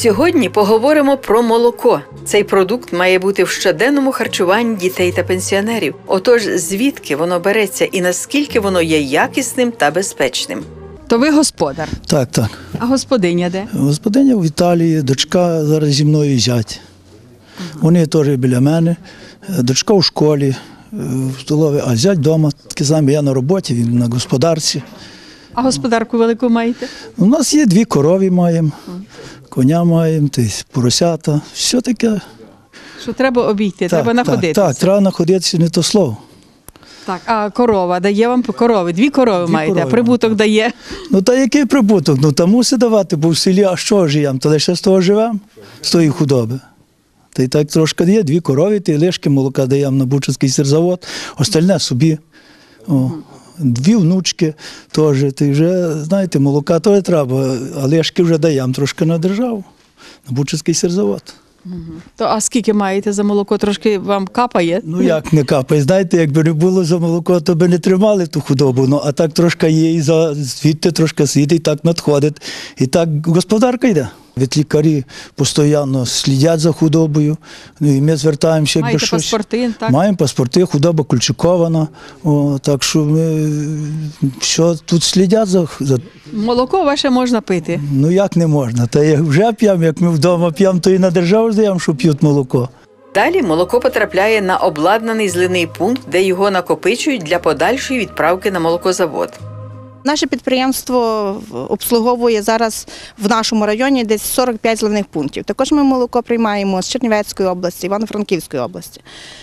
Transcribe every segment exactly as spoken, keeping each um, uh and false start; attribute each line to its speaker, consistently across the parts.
Speaker 1: Сьогодні поговоримо про молоко. Цей продукт має бути в щоденному харчуванні дітей та пенсіонерів. Отож, звідки воно береться і наскільки воно є якісним та безпечним?
Speaker 2: То ви господар.
Speaker 3: Так, так.
Speaker 2: А господиня де?
Speaker 3: Господиня в Італії, дочка зараз зі мною зять. Ага. Вони теж біля мене. Дочка в школі, в столові, а зять вдома. Таке саме, я на роботі, він на господарці.
Speaker 2: А господарку велику маєте?
Speaker 3: У нас є дві корови маємо, коня маємо, поросята, все таке.
Speaker 2: Що треба обійти,
Speaker 3: так,
Speaker 2: треба находитися.
Speaker 3: Так, так, треба находитися, не то слово.
Speaker 2: Так, а корова, дає вам корови, дві корови
Speaker 3: Дві
Speaker 2: маєте,
Speaker 3: корови,
Speaker 2: а прибуток
Speaker 3: так.
Speaker 2: дає?
Speaker 3: Ну та який прибуток? Ну та мусить давати, бо в селі, а що живемо? То лише з того живемо, з тої худоби. Та й так трошки є, дві корови, та й лишки молока даємо на Бучацький сирзавод, остальне собі. О. Дві внучки теж, ти вже, знаєте, молока теж треба, а лишки вже даємо трошки на державу, на Бучацький сирзавод.
Speaker 2: Угу. То а скільки маєте за молоко? Трошки вам капає?
Speaker 3: Ну як не капає, знаєте, якби не було за молоко, то би не тримали ту худобу, ну а так трошки є і за звідти трошки світи, і так надходить, і так господарка йде. Від лікарі постійно слідять за худобою, ну, і ми звертаємося, якби
Speaker 2: Маєте
Speaker 3: щось.
Speaker 2: паспорти, так?
Speaker 3: Маємо паспорти, худоба кульчикована, о, так що ми що тут слідять за, за...
Speaker 2: Молоко ваше можна пити?
Speaker 3: Ну як не можна, та як вже п'ємо, як ми вдома п'ємо, то і на державу здаємо, що п'ють молоко.
Speaker 1: Далі молоко потрапляє на обладнаний зливний пункт, де його накопичують для подальшої відправки на молокозавод.
Speaker 4: Наше підприємство обслуговує зараз в нашому районі десь сорок п'ять зливних пунктів. Також ми молоко приймаємо з Чернівецької області, Івано-Франківської області.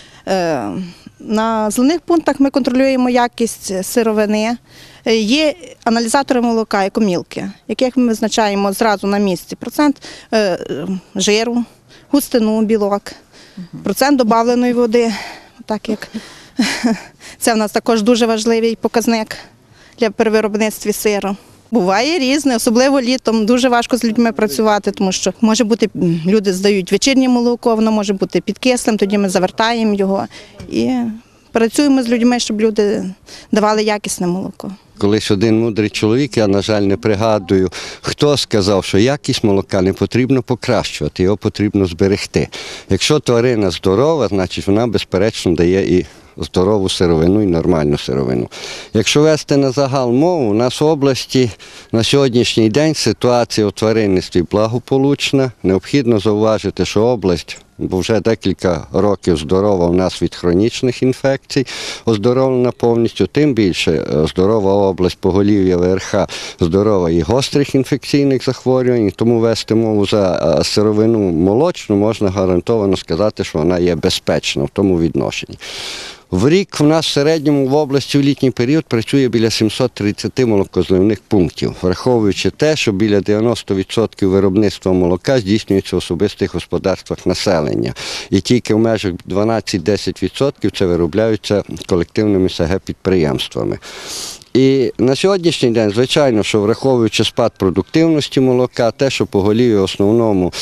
Speaker 4: На зливних пунктах ми контролюємо якість сировини. Є аналізатори молока, екомілки, яких ми визначаємо зразу на місці процент жиру, густину, білок, процент добавленої води. Так як це в нас також дуже важливий показник для перевиробництва сиру. Буває різне, особливо літом. Дуже важко з людьми працювати, тому що може бути, люди здають вечірнє молоко, воно може бути підкислим, тоді ми завертаємо його і працюємо з людьми, щоб люди давали якісне молоко.
Speaker 5: Колись один мудрий чоловік, я, на жаль, не пригадую, хто сказав, що якість молока не потрібно покращувати, його потрібно зберегти. Якщо тварина здорова, значить вона, безперечно, дає і здорову сировину і нормальну сировину. Якщо вести на загал мову, у нас в області на сьогоднішній день ситуація у тваринництві благополучна. Необхідно зауважити, що область, бо вже декілька років здорова у нас від хронічних інфекцій, оздоровлена повністю, тим більше здорова область поголів'я Ве Ер Ха, здорова і гострих інфекційних захворювань, тому вести мову за сировину молочну можна гарантовано сказати, що вона є безпечна в тому відношенні. В рік в нас в середньому в області в літній період працює біля сімсот тридцять молокозливних пунктів, враховуючи те, що біля дев'яносто відсотків виробництва молока здійснюється в особистих господарствах населення. І тільки в межах дванадцять-десять відсотків це виробляються колективними ес ге підприємствами. І на сьогоднішній день, звичайно, що враховуючи спад продуктивності молока, те, що поголів'я в основному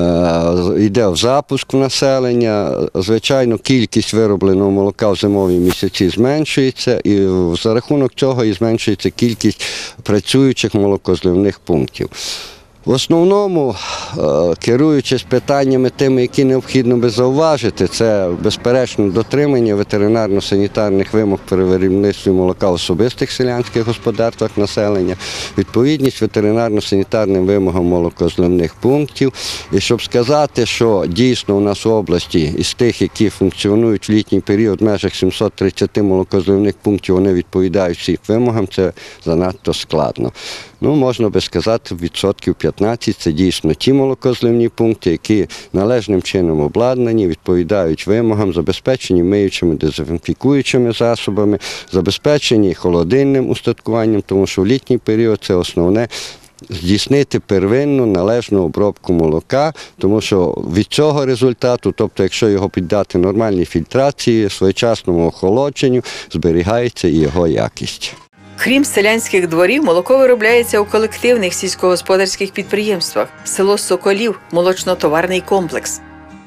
Speaker 5: е, йде в запуск населення, звичайно, кількість виробленого молока в зимові місяці зменшується, і за рахунок цього і зменшується кількість працюючих молокозливних пунктів. В основному, керуючись питаннями тими, які необхідно би зауважити, це, безперечно, дотримання ветеринарно-санітарних вимог при виробництві молока в особистих селянських господарствах населення, відповідність ветеринарно-санітарним вимогам молокозливних пунктів. І щоб сказати, що дійсно у нас в області із тих, які функціонують в літній період в межах сімсот тридцять молокозливних пунктів, вони відповідають всім вимогам, це занадто складно. Ну, можна би сказати, відсотків п'ятнадцять – це дійсно ті молокозливні пункти, які належним чином обладнані, відповідають вимогам, забезпечені миючими, дезінфікуючими засобами, забезпечені холодильним устаткуванням, тому що в літній період це основне – здійснити первинну належну обробку молока, тому що від цього результату, тобто якщо його піддати нормальній фільтрації, своєчасному охолодженню, зберігається і його якість.
Speaker 1: Крім селянських дворів, молоко виробляється у колективних сільськогосподарських підприємствах. Село Соколів – молочно-товарний комплекс.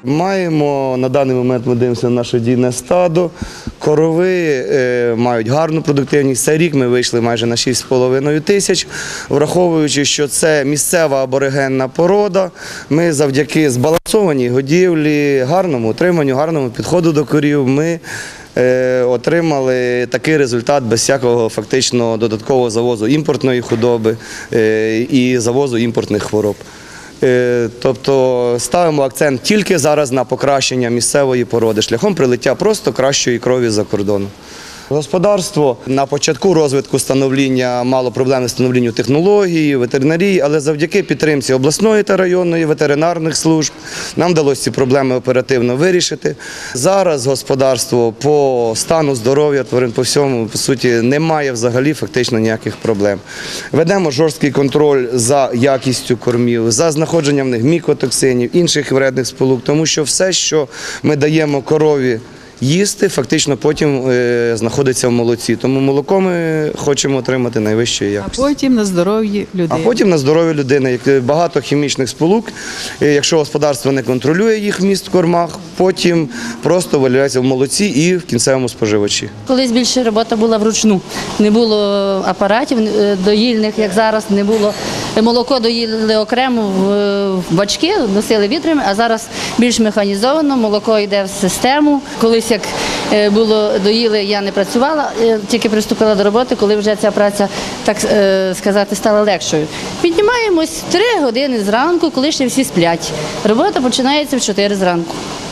Speaker 6: Маємо на даний момент, ми дивимося на наше дійне стадо. Корови е, мають гарну продуктивність. Цей рік ми вийшли майже на шість з половиною тисяч. Враховуючи, що це місцева аборигенна порода, ми завдяки збалансованій годівлі, гарному утриманню, гарному підходу до корів, ми е, отримали такий результат без всякого фактично додаткового завозу імпортної худоби е, і завозу імпортних хвороб. Тобто ставимо акцент тільки зараз на покращення місцевої породи шляхом прилиття просто кращої крові з-за кордону. Господарство на початку розвитку становління мало проблеми з становлінням технології, ветеринарії, але завдяки підтримці обласної та районної ветеринарних служб нам вдалося ці проблеми оперативно вирішити. Зараз господарство по стану здоров'я тварин по всьому, по суті, немає взагалі фактично ніяких проблем. Ведемо жорсткий контроль за якістю кормів, за знаходженням в них мікотоксинів, інших вредних сполук, тому що все, що ми даємо корові їсти, фактично потім е, знаходиться в молоці. Тому молоко ми хочемо отримати найвищої
Speaker 2: А
Speaker 6: якості.
Speaker 2: потім на здоров'ї людини.
Speaker 6: А потім на здоров'я людини. Як багато хімічних сполук, е, якщо господарство не контролює їх вміст в кормах, потім просто виливається в молоці і в кінцевому споживачі.
Speaker 7: Колись більше робота була вручну. Не було апаратів е, доїльних, як зараз, не було. Молоко доїли окремо в бачки, носили вітрами, а зараз більш механізовано, молоко йде в систему. Колись як було доїли, я не працювала, тільки приступила до роботи, коли вже ця праця, так сказати, стала легшою. Піднімаємось в три години зранку, коли ще всі сплять. Робота починається в чотири зранку.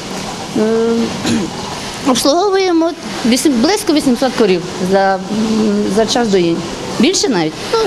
Speaker 7: Обслуговуємо близько вісімсот корів за, за час доїнь. Більше навіть. Ну,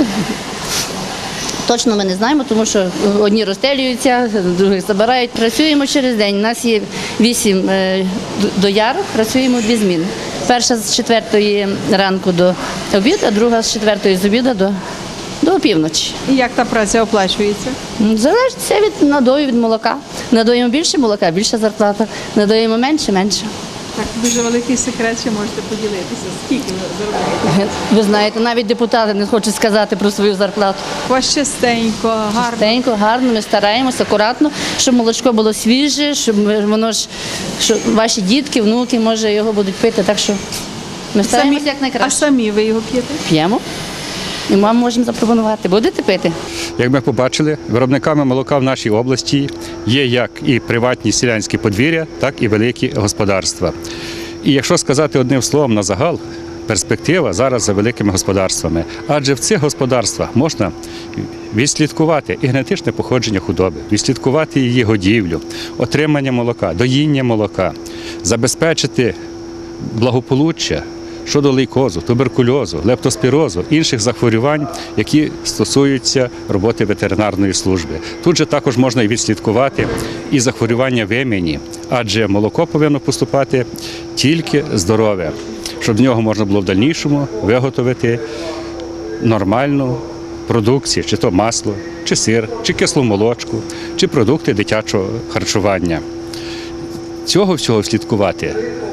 Speaker 7: точно ми не знаємо, тому що одні розстелюються, другі забирають. Працюємо через день. У нас є вісім доярок, працюємо дві зміни. Перша з четвертої ранку до обіду, а друга з четвертої з обіду до, до опівночі.
Speaker 2: І як та праця оплачується?
Speaker 7: Залежить все від надою, від молока. Надоїмо більше молока, більша зарплата. Надоїмо менше, менше.
Speaker 2: Так, дуже великий секрет, що можете поділитися. Скільки ви заробляєте?
Speaker 7: Ви знаєте, навіть депутати не хочуть сказати про свою зарплату.
Speaker 2: У вас частенько, гарно.
Speaker 7: Частенько, гарно, ми стараємося, акуратно, щоб молочко було свіже, щоб воно ж, щоб ваші дітки, внуки, може, його будуть пити, так що ми стараємося як
Speaker 2: А
Speaker 7: найкраще.
Speaker 2: самі ви його п'єте?
Speaker 7: П'ємо. І вам можемо запропонувати. Будете пити?
Speaker 8: Як ми побачили, виробниками молока в нашій області є як і приватні селянські подвір'я, так і великі господарства. І якщо сказати одним словом на загал, перспектива зараз за великими господарствами. Адже в цих господарствах можна відслідкувати і генетичне походження худоби, відслідкувати її годівлю, отримання молока, доїння молока, забезпечити благополуччя щодо лейкозу, туберкульозу, лептоспірозу, інших захворювань, які стосуються роботи ветеринарної служби. Тут же також можна і відслідкувати і захворювання вимені, адже молоко повинно поступати тільки здорове, щоб в нього можна було в дальнішому виготовити нормальну продукцію, чи то масло, чи сир, чи кислу молочку, чи продукти дитячого харчування. Цього всього слідкувати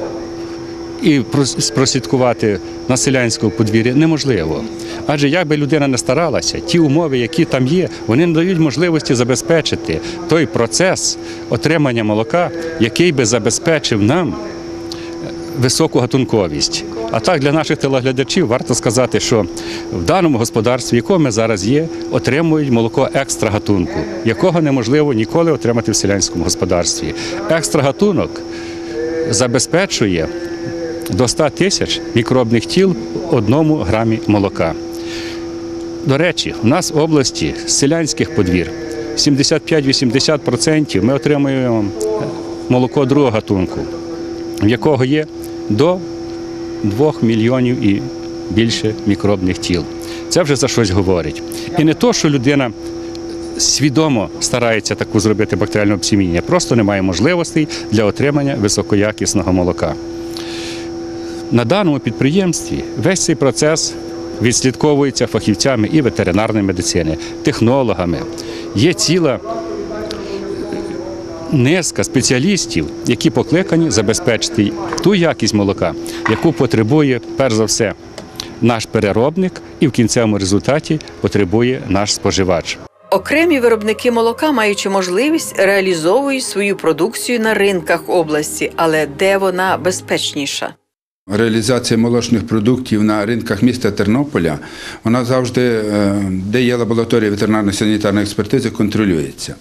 Speaker 8: і прослідкувати на селянському подвір'ї неможливо. Адже як би людина не старалася, ті умови, які там є, вони не дають можливості забезпечити той процес отримання молока, який би забезпечив нам високу гатунковість. А так, для наших телеглядачів варто сказати, що в даному господарстві, якому ми зараз є, отримують молоко екстра гатунку, якого неможливо ніколи отримати в селянському господарстві. Екстра гатунок забезпечує до ста тисяч мікробних тіл в одному грамі молока. До речі, в нас в області з селянських подвір сімдесят п'ять - вісімдесят відсотків ми отримуємо молоко другого гатунку, в якого є до двох мільйонів і більше мікробних тіл. Це вже за щось говорить. І не то, що людина свідомо старається таку зробити бактеріальне обсіміння, просто немає можливостей для отримання високоякісного молока. На даному підприємстві весь цей процес відслідковується фахівцями і ветеринарної медицини, технологами. Є ціла низка спеціалістів, які покликані забезпечити ту якість молока, яку потребує, перш за все, наш переробник і в кінцевому результаті потребує наш споживач.
Speaker 1: Окремі виробники молока, маючи можливість, реалізовують свою продукцію на ринках області, але де вона безпечніша?
Speaker 9: Реалізація молочних продуктів на ринках міста Тернополя, вона завжди, де є лабораторія ветеринарно-санітарної експертизи, контролюється.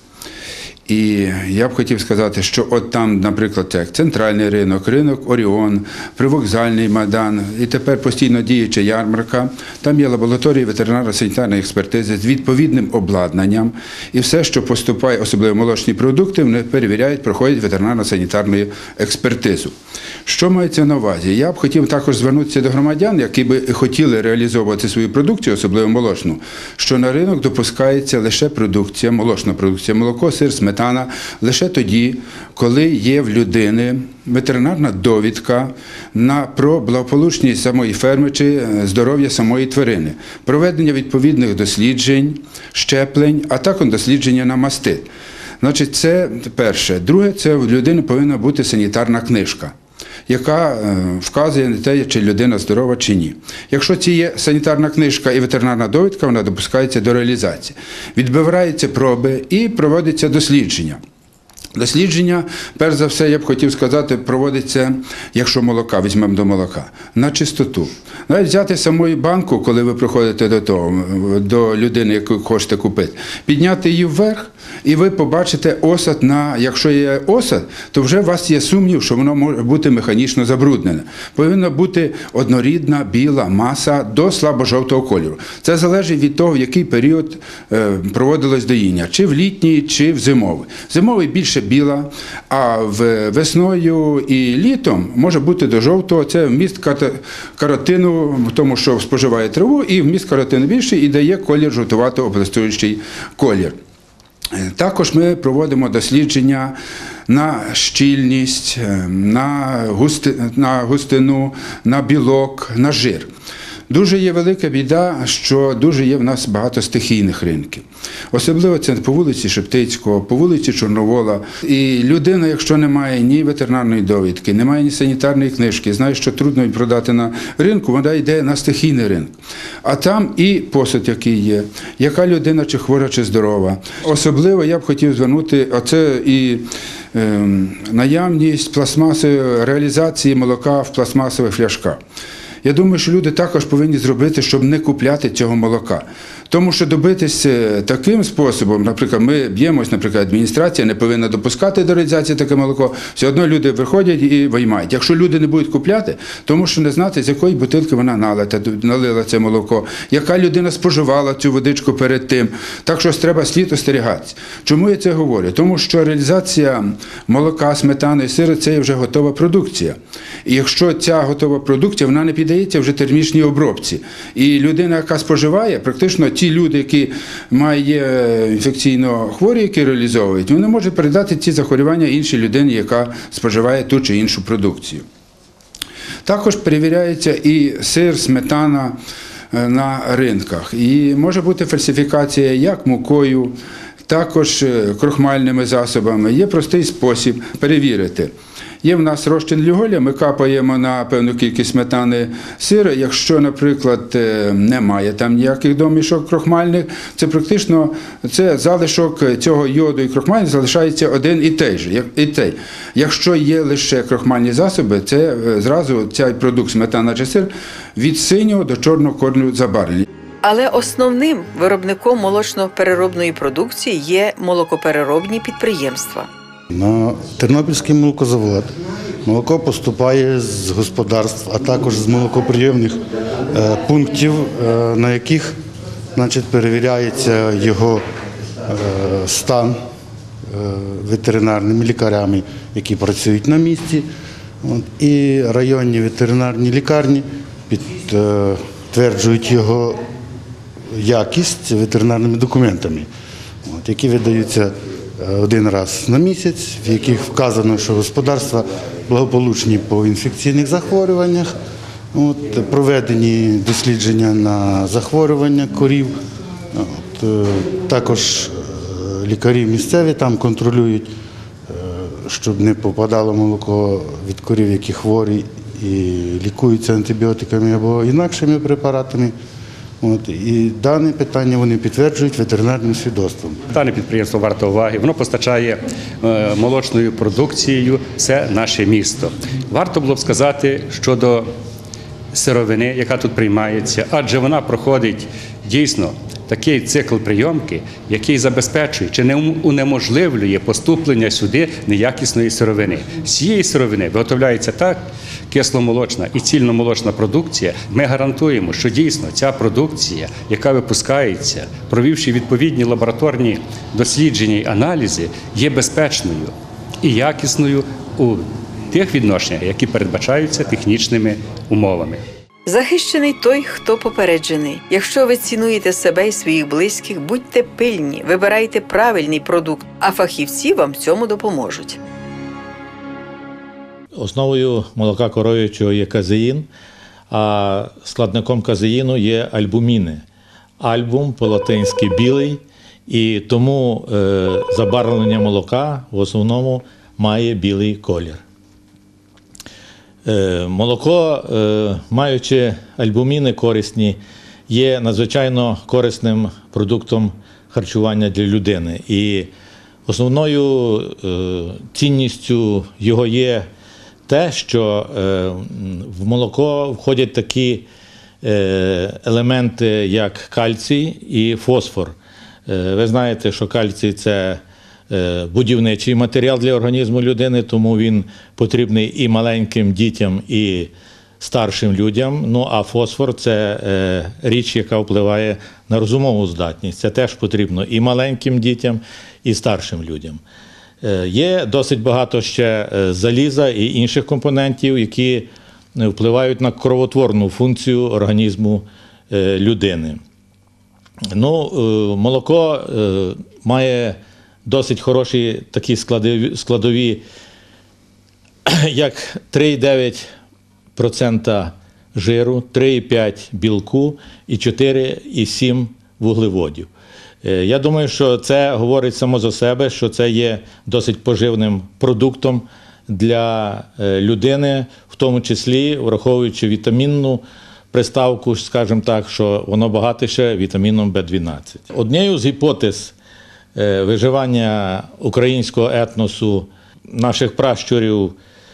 Speaker 9: І я б хотів сказати, що от там, наприклад, як центральний ринок, ринок Оріон, привокзальний Майдан і тепер постійно діюча ярмарка, там є лабораторії ветеринарно-санітарної експертизи з відповідним обладнанням, і все, що поступає, особливо молочні продукти, вони перевіряють, проходять ветеринарно-санітарну експертизу. Що мається на увазі? Я б хотів також звернутися до громадян, які б хотіли реалізовувати свою продукцію, особливо молочну, що на ринок допускається лише продукція, молочна продукція, молоко, сир, сметана, лише тоді, коли є в людини ветеринарна довідка на, про благополучність самої ферми чи здоров'я самої тварини, проведення відповідних досліджень, щеплень, а також дослідження на мастит. Значить, це перше. Друге, це в людини повинна бути санітарна книжка, яка вказує на те, чи людина здорова, чи ні. Якщо це є санітарна книжка і ветеринарна довідка, вона допускається до реалізації. Відбираються проби і проводиться дослідження. Дослідження, перш за все, я б хотів сказати, проводиться, якщо молока, візьмемо до молока, на чистоту. Навіть взяти саму банку, коли ви приходите до того, до людини, яку хочете купити, підняти її вверх, і ви побачите осад на, якщо є осад, то вже у вас є сумнів, що воно може бути механічно забруднене. Повинна бути однорідна біла маса до слабо-жовтого кольору. Це залежить від того, в який період проводилось доїння, чи в літній, чи в зимовий. Зимовий більше біла, а весною і літом може бути до жовтого. Це вміст каротину, тому що споживає траву, і вміст каротину більший і дає колір жовтувато-облистуючий колір. Також ми проводимо дослідження на щільність, на густину, на білок, на жир. Дуже є велика біда, що дуже є в нас багато стихійних ринків. Особливо це по вулиці Шептицького, по вулиці Чорновола. І людина, якщо не має ні ветеринарної довідки, не має ні санітарної книжки, знає, що трудно продати на ринку, вона йде на стихійний ринок. А там і посуд, який є, яка людина, чи хвора, чи здорова. Особливо я б хотів звернути, оце і е, наявність пластмасової реалізації молока в пластмасових фляшках. Я думаю, що люди також повинні зробити, щоб не купляти цього молока. Тому що добитися таким способом, наприклад, ми б'ємось, наприклад, адміністрація не повинна допускати до реалізації таке молоко, все одно люди виходять і виймають. Якщо люди не будуть купляти, тому що не знати, з якої бутилки вона налита, налила це молоко, яка людина споживала цю водичку перед тим. Так що треба слід остерігатися. Чому я це говорю? Тому що реалізація молока, сметани, сиру – це вже готова продукція. І якщо ця готова продукція, вона не піддається вже термічній обробці. І людина, яка споживає, практично ті люди, які мають інфекційно хворі, які реалізовують, вони можуть передати ці захворювання іншій людині, яка споживає ту чи іншу продукцію. Також перевіряється і сир, сметана на ринках. І може бути фальсифікація як мукою, також крохмальними засобами. Є простий спосіб перевірити. Є в нас розчин люголя, ми капаємо на певну кількість сметани сира. Якщо, наприклад, немає там ніяких домішок крохмальних, це практично це залишок цього йоду і крохмалю залишається один і той же. І той. Якщо є лише крохмальні засоби, це зразу цей продукт сметана чи сир від синього до чорного кольору забарвлення.
Speaker 1: Але основним виробником молочно-переробної продукції є молокопереробні підприємства.
Speaker 10: На Тернопільський молокозавод молоко поступає з господарств, а також з молокоприйомних е, пунктів, е, на яких, значить, перевіряється його е, стан е, ветеринарними лікарями, які працюють на місці. От, і районні ветеринарні лікарні підтверджують його якість ветеринарними документами, от, які видаються один раз на місяць, в яких вказано, що господарства благополучні по інфекційних захворюваннях, от, проведені дослідження на захворювання корів. От, також лікарі місцеві там контролюють, щоб не попадало молоко від корів, які хворі і лікуються антибіотиками або інакшими препаратами. От, і дане питання вони підтверджують ветеринарним свідоцтвом.
Speaker 8: Дане підприємство варто уваги, воно постачає е, молочною продукцією все наше місто. Варто було б сказати щодо сировини, яка тут приймається, адже вона проходить дійсно такий цикл прийомки, який забезпечує чи не унеможливлює поступлення сюди неякісної сировини. З цієї сировини виготовляється так кисломолочна і цільномолочна продукція. Ми гарантуємо, що дійсно ця продукція, яка випускається, провівши відповідні лабораторні дослідження і аналізи, є безпечною і якісною у тих відношеннях, які передбачаються технічними умовами.
Speaker 1: Захищений той, хто попереджений. Якщо ви цінуєте себе і своїх близьких, будьте пильні, вибирайте правильний продукт, а фахівці вам в цьому допоможуть.
Speaker 11: Основою молока коров'ячого є казеїн, а складником казеїну є альбуміни. Альбум по-латинськи білий, і тому е, забарвлення молока в основному має білий колір. Е, молоко, е, маючи альбуміни корисні, є надзвичайно корисним продуктом харчування для людини. І основною е, цінністю його є те, що е, в молоко входять такі е, елементи, як кальцій і фосфор. Е, ви знаєте, що кальцій – це е, будівничий матеріал для організму людини, тому він потрібний і маленьким дітям, і старшим людям. Ну, а фосфор – це е, річ, яка впливає на розумову здатність. Це теж потрібно і маленьким дітям, і старшим людям. Є досить багато ще заліза і інших компонентів, які впливають на кровотворну функцію організму людини. Ну, молоко має досить хороші такі складові, складові як три цілих дев'ять десятих відсотка жиру, три цілих п'ять десятих білку і чотири цілих сім десятих вуглеводів. Я думаю, що це говорить само за себе, що це є досить поживним продуктом для людини, в тому числі враховуючи вітамінну приставку, скажімо так, що воно багате ще вітаміном Б дванадцять. Однією з гіпотез виживання українського етносу, наших пращурів,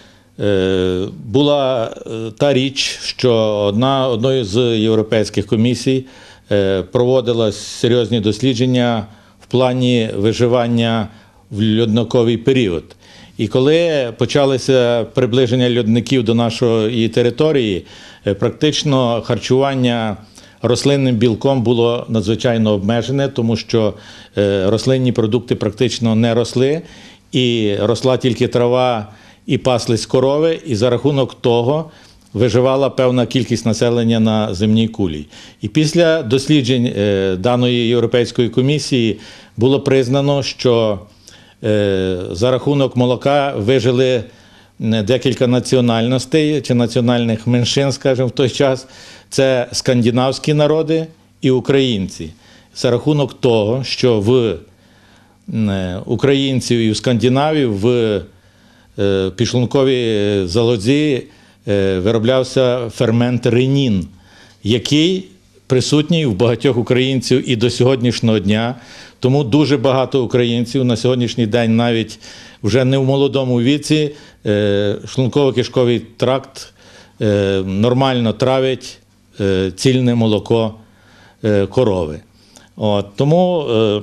Speaker 11: була та річ, що одна, одною з європейських комісій проводилось серйозні дослідження в плані виживання в льодниковий період. І коли почалося приближення льодників до нашої території, практично харчування рослинним білком було надзвичайно обмежене, тому що рослинні продукти практично не росли, і росла тільки трава і паслись корови, і за рахунок того виживала певна кількість населення на земній кулі. І після досліджень даної Європейської комісії було признано, що за рахунок молока вижили декілька національностей чи національних меншин, скажімо, в той час. Це скандинавські народи і українці. За рахунок того, що в українців і в скандинавів в підшлунковій залозі вироблявся фермент ренін, який присутній в багатьох українців і до сьогоднішнього дня. Тому дуже багато українців на сьогоднішній день навіть вже не в молодому віці шлунково-кишковий тракт нормально травить цільне молоко корови. От, тому е,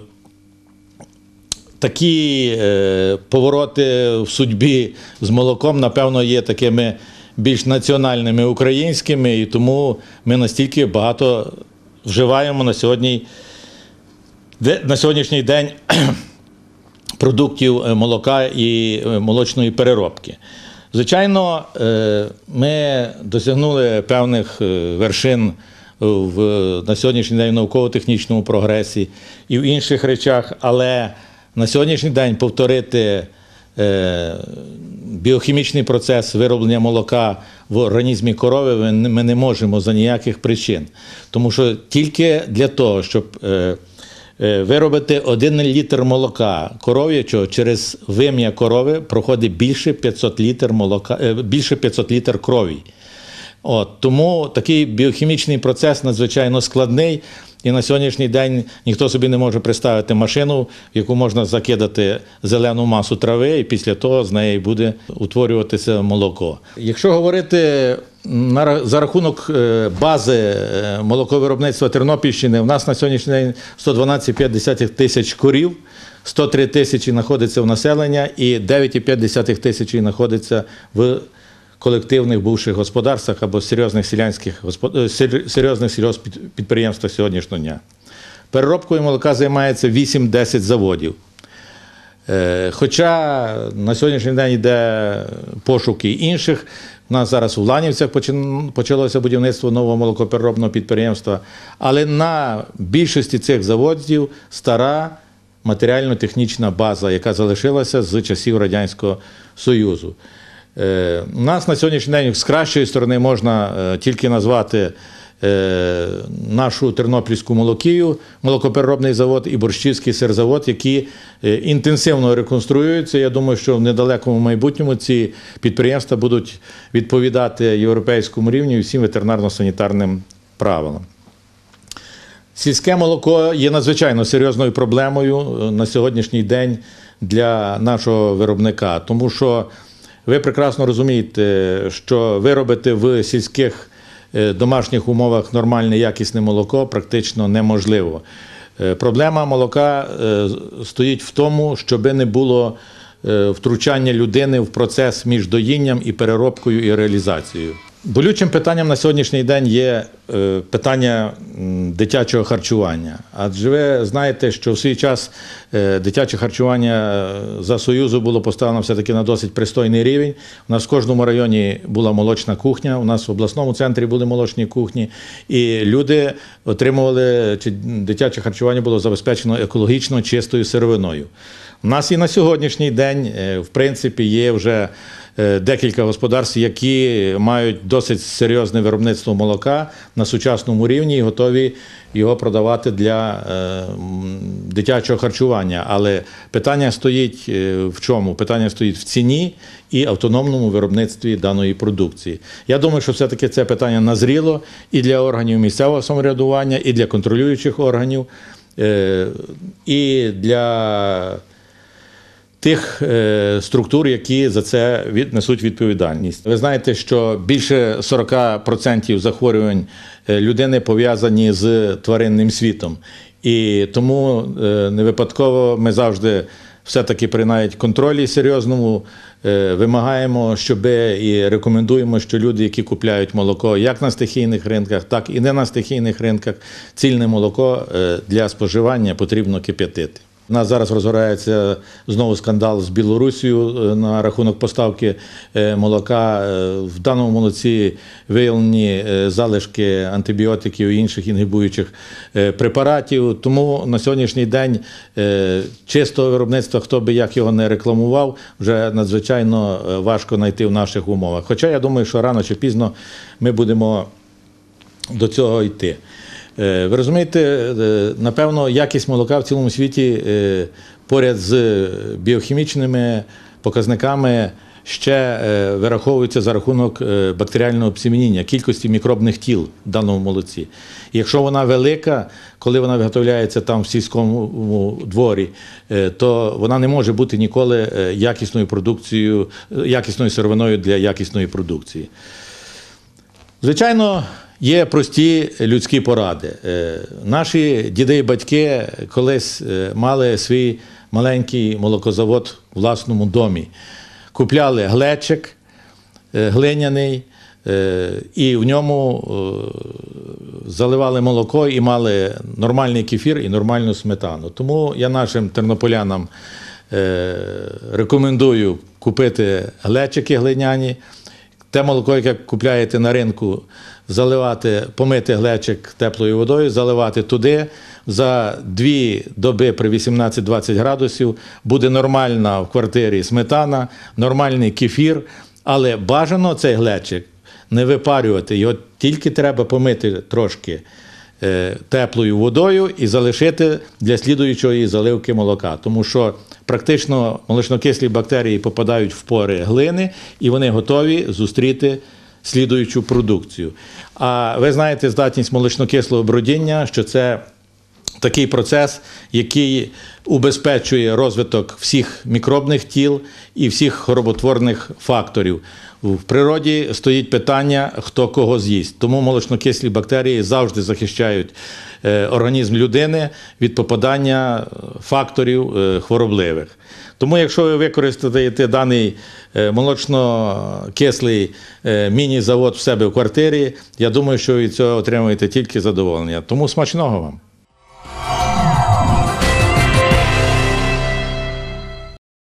Speaker 11: такі е, повороти в судьбі з молоком, напевно, є такими більш національними українськими, і тому ми настільки багато вживаємо на, сьогодні, на сьогоднішній день продуктів молока і молочної переробки. Звичайно, ми досягнули певних вершин в, на сьогоднішній день в науково-технічному прогресі і в інших речах, але на сьогоднішній день повторити е, біохімічний процес вироблення молока в організмі корови ми не можемо за ніяких причин. Тому що тільки для того, щоб е, виробити один літр молока коров'ячого, через вим'я корови проходить більше п'ятсот літр молока, більше п'ятсот літр крові. От, тому такий біохімічний процес надзвичайно складний, і на сьогоднішній день ніхто собі не може представити машину, в яку можна закидати зелену масу трави, і після того з неї буде утворюватися молоко. Якщо говорити на, за рахунок бази молоковиробництва Тернопільщини, у нас на сьогоднішній день сто дванадцять цілих п'ять десятих тисяч корів, сто три тисячі знаходиться в населення і дев'ять цілих п'ять десятих тисячі знаходиться в колективних бувших господарствах або серйозних селянських серйозних сільгосппідприємствах сьогоднішнього дня. Переробкою молока займається вісім-десять заводів. Хоча на сьогоднішній день йде пошуки інших, у нас зараз у Ланівцях почалося будівництво нового молокопереробного підприємства, але на більшості цих заводів стара матеріально-технічна база, яка залишилася з часів Радянського Союзу. У нас на сьогоднішній день з кращої сторони можна тільки назвати нашу Тернопільську молокію, молокопереробний завод і Борщівський сирзавод, які інтенсивно реконструюються. Я думаю, що в недалекому майбутньому ці підприємства будуть відповідати європейському рівню і всім ветеринарно-санітарним правилам. Сільське молоко є надзвичайно серйозною проблемою на сьогоднішній день для нашого виробника, тому що ви прекрасно розумієте, що виробити в сільських домашніх умовах нормальне якісне молоко практично неможливо. Проблема молока стоїть в тому, щоб не було втручання людини в процес між доїнням і переробкою і реалізацією. Болючим питанням на сьогоднішній день є питання дитячого харчування. Адже ви знаєте, що в свій час дитяче харчування за Союзу було поставлено все-таки на досить пристойний рівень. У нас в кожному районі була молочна кухня, у нас в обласному центрі були молочні кухні, і люди отримували, чи дитяче харчування було забезпечено екологічно чистою сировиною. У нас і на сьогоднішній день, в принципі, є вже декілька господарств, які мають досить серйозне виробництво молока на сучасному рівні і готові його продавати для дитячого харчування. Але питання стоїть в чому? Питання стоїть в ціні і автономному виробництві даної продукції. Я думаю, що все-таки це питання назріло і для органів місцевого самоврядування, і для контролюючих органів, і для тих е, структур, які за це від, несуть відповідальність. Ви знаєте, що більше сорок відсотків захворювань людини пов'язані з тваринним світом. І тому е, не випадково ми завжди все-таки при навіть контролі серйозному е, вимагаємо, щоб і рекомендуємо, що люди, які купляють молоко як на стихійних ринках, так і не на стихійних ринках, цільне молоко е, для споживання потрібно кип'ятити. У нас зараз розгорається знову скандал з Білорусією на рахунок поставки молока. В даному молоці виявлені залишки антибіотиків і інших інгібуючих препаратів. Тому на сьогоднішній день чистого виробництва, хто би як його не рекламував, вже надзвичайно важко знайти в наших умовах. Хоча я думаю, що рано чи пізно ми будемо до цього йти. Ви розумієте, напевно, якість молока в цілому світі поряд з біохімічними показниками ще вираховується за рахунок бактеріального обсемінення, кількості мікробних тіл в даному молоці. І якщо вона велика, коли вона виготовляється там в сільському дворі, то вона не може бути ніколи якісною продукцією, якісною сировиною для якісної продукції. Звичайно, є прості людські поради. Наші діди і батьки колись мали свій маленький молокозавод у власному домі. Купляли глечик глиняний, і в ньому заливали молоко і мали нормальний кефір і нормальну сметану. Тому я нашим тернополянам рекомендую купити глечики глиняні. Те молоко, яке купляєте на ринку, заливати, помити глечик теплою водою, заливати туди. За дві доби при вісімнадцять-двадцять градусів буде нормальна в квартирі сметана, нормальний кефір, але бажано цей глечик не випарювати, його тільки треба помити трошки теплою водою і залишити для слідуючої заливки молока. Тому що практично молочнокислі бактерії попадають в пори глини і вони готові зустріти слідуючу продукцію. А ви знаєте здатність молочнокислого бродіння, що це такий процес, який убезпечує розвиток всіх мікробних тіл і всіх хвороботворних факторів. В природі стоїть питання, хто кого з'їсть. Тому молочнокислі бактерії завжди захищають організм людини від попадання факторів хворобливих. Тому якщо ви використаєте даний молочно-кислий міні-завод в себе в квартирі, я думаю, що ви від цього отримуєте тільки задоволення. Тому смачного вам!